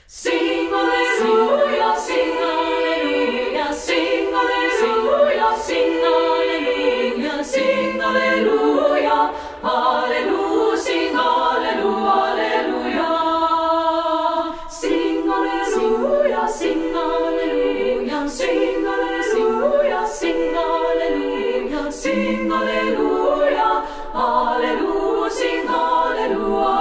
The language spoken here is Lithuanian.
Sing Alleluia, sing Alleluia, sing Alleluia, sing Alleluia, sing Alleluia, Alleluia, sing Alleluia, Alleluia. Sing Alleluia, sing Alleluia, sing Alleluia, sing Alleluia, sing Alleluia, Alleluia, sing Alleluia.